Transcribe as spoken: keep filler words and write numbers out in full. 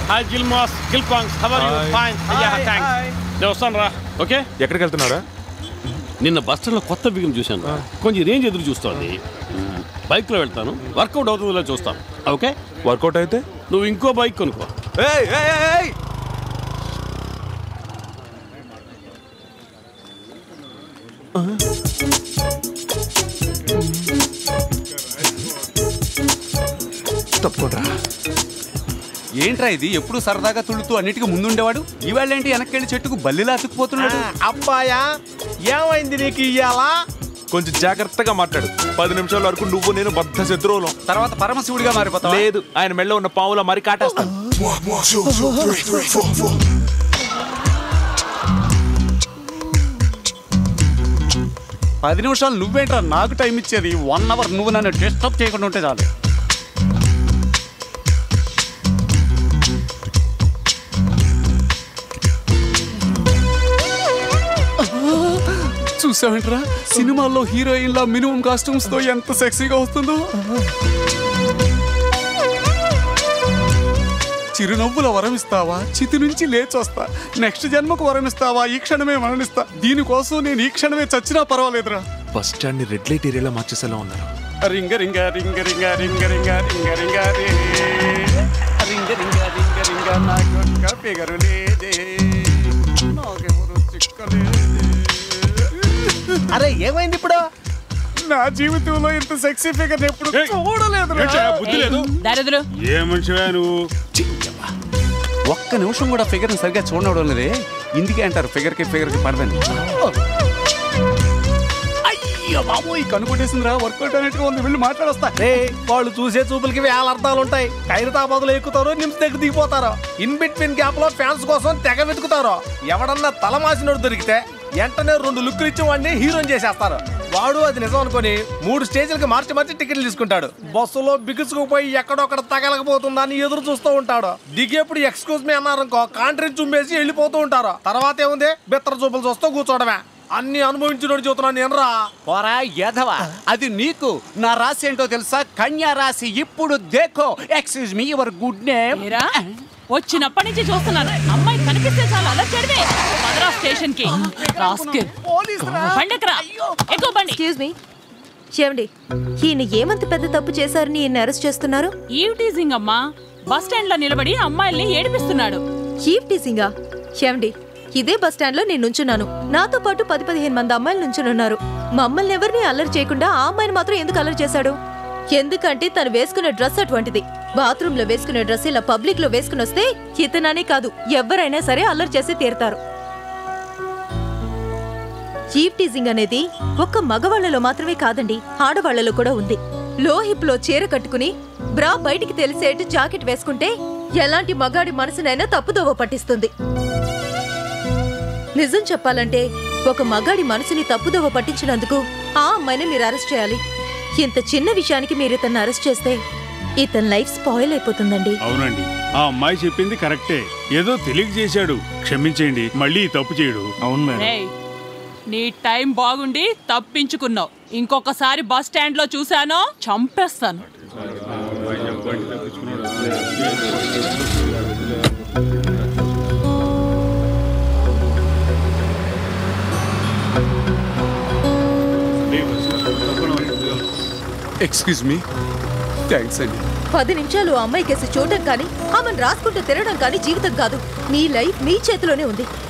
hi జిల్మాస్ గిల్పాంగ్స్ how are you fine ya thanks నేను వస్తాను రా ఓకే ఎక్కడికి వెళ్తున్నారా నిన్న బస్ స్టాండ్లో కొత్త బిగం చూశాను కొంచెం రేంజ్ ఎదురు చూస్తోంది బైక్లో వెళ్తాను వర్కౌట్ అవుతుందో చూస్తాను ఓకే వర్కౌట్ అయితే నువ్వు ఇంకో బైక్ కొనుక్కో తప్పుకోట్రా ఏంట్రా ఇది ఎప్పుడు సరదాగా తుళ్ళుతూ అన్నిటికీ ముందుండేవాడు ఇవాళ ఏంటి వెనక్కి చెట్టుకు బల్లిలా అతుక్కుపోతున్నాడు అబ్బాయా ఏమైంది నీకు ఇయ్యాలా కొంచెం జాగ్రత్తగా మాట్లాడు పది నిమిషాల వరకు నువ్వు నేను బద్ధ శత్రువులం తర్వాత పరమశివుడిగా మారిపోతావు లేదు ఆయన మెళ్ళ ఉన్న పావుల మరి కాటేస్తాను పది నిమిషాలు నువ్వేంట్రా నాకు టైం ఇచ్చేది వన్ అవర్ నువ్వు నన్ను డిస్టర్బ్ చేయకుండా ఉంటే చాలు చూసావేంట్రా సినిమాల్లో హీరోయిన్ల మినిమం కాస్ట్యూమ్స్ తో ఎంత సెక్సీగా వస్తుందో చిరునవ్వుల వరమిస్తావా చితి నుంచి లేచొస్తా నెక్స్ట్ జన్మకు వరమిస్తావా ఈ క్షణమే మరణిస్తా దీనికోసం నేను ఈ క్షణమే చచ్చినా పర్వాలేదురా బస్ స్టాండ్ ని రెడ్ లైట్ ఏరియాలో మార్చేసేలా ఉన్నారు రింగ రింగ రింగ రింగ రింగ రింగ రింగ రింగ రే రింగ రింగ రింగ రింగ నాకొక్క ఫిగరు లేదే నాకెవరు చిక్కలేదే అరే ఏమైంది ఇప్పుడు నా జీవితంలో ఇంత సెక్సీ ఫిగర్ ఎప్పుడు చూడలేదు బుద్ధి లేదు ఏ మనిషివా నువ్వు ఒక్క నిమిషం కూడా ఫిగర్ సరిగ్గా చూడడం లేదే ఇందుకే అంటారు ఫిగర్ కి ఫిగర్ కి పడదని అయ్యో బాబోయ్ కనుకొట్టేసిందిరా వర్కౌట్ అనేట్టుగా ఉంది వెళ్ళి మాట్లాడొస్తా రే వాళ్ళు చూసే చూపులకి వేల అర్థాలు ఉంటాయి ఖైరతాబాద్లో ఎక్కుతారు నిమ్స్ దగ్గర దిగిపోతారు ఇన్ బిట్వీన్ గ్యాప్ లో ఫ్యాన్స్ కోసం తెగ వెతుకుతారు ఎవడన్నా తలమాసినోడు దొరికితే వెంటనే రెండు లుక్లు ఇచ్చి వాడిని హీరోని చేసేస్తారు వాడు అది నిజం అనుకుని మూడు స్టేజ్లకి మార్చి మార్చి టికెట్లు తీసుకుంటాడు బస్సులో బిగుసుకుపోయి ఎక్కడొక్కడ తగలకపోతుందా అని ఎదురు చూస్తూ ఉంటాడు దిగేప్పుడు ఎక్స్క్యూజ్ మీ అన్నారనుకో కాంట్రీ చుమ్మేసి వెళ్ళిపోతూ ఉంటారు తర్వాత ఏముంది బిత్తర చూపులు చూస్తూ కూర్చోవడమే అన్ని అనుభవించినోడు చూస్తున్నాను నేనరా పోరా యధవా అది నీకు నా రాశి ఏంటో తెలుసా కన్యా రాశి ఇప్పుడు దేఖో excuse me your good name వచ్చినప్పటి నుంచి చూస్తున్నాను అమ్మాయి కనిపిస్తే చాలా అలా చెడితే మద్రాస్ స్టేషన్ కి ఎక్స్క్యూజ్ మీ ఏమండి ఈయన ఏమంత పెద్ద తప్పు చేశారని ఈయన అరెస్ట్ చేస్తున్నారు ఈవ్ టీజింగ్ అమ్మా బస్ స్టాండ్ లో నిలబడి అమ్మాయిల్ని ఏడిపిస్తున్నాడు ఈవ్ టీజింగా ఏమండి ఇదే బస్ స్టాండ్ లో నేను నుంచున్నాను నాతో పాటు పది పదిహేను మంది అమ్మాయిలు నుంచునున్నారు మమ్మల్ని ఎవరిని అల్లరి చేయకుండా ఆ అమ్మాయిని మాత్రం ఎందుకు అల్లరి చేశాడు ఎందుకంటే తను వేసుకున్న డ్రెస్ అటువంటిది బాత్రూమ్ లో వేసుకునే డ్రెస్ ఇలా పబ్లిక్ లో వేసుకుని వస్తే ఇతననే కాదు ఎవరైనా సరే అల్లరి చేసి తీరుతారు ఈవ్ టీజింగ్ అనేది ఒక్క మగవాళ్లలో మాత్రమే కాదండి ఆడవాళ్లలో కూడా ఉంది లో హిప్ లో చీర కట్టుకుని బ్రా బయటికి తెలిసేట్టు జాకెట్ వేసుకుంటే ఎలాంటి మగాడి మనసునైనా తప్పుదోవ పట్టిస్తుంది నిజం చెప్పాలంటే ఒక మగాడి మనసుని తప్పుదోవ పట్టించినందుకు ఆ అమ్మాయిని మీరు అరెస్ట్ చేయాలి ఇంత చిన్న విషయానికి మీరు ఇతన్ని అరెస్ట్ చేస్తే ఇతని లైఫ్ స్పాయిల్ అయిపోతుందండి అవునండి ఆ అమ్మాయి చెప్పింది కరెక్టే ఏదో తెలియక చేశాడు క్షమించేయండి మళ్ళీ తప్పు చేయడు అవును మేడం నీ టైం బాగుండి తప్పించుకున్నావు ఇంకొకసారి బస్ స్టాండ్ లో చూసానో చంపేస్తాను ఎక్స్క్యూజ్ మీ థ్యాంక్స్ అండి పది నిమిషాలు అమ్మాయి కేసు చూడటం కానీ ఆమెను రాసుకుంటూ తిరగడం కానీ జీవితం కాదు మీ లైఫ్ మీ చేతిలోనే ఉంది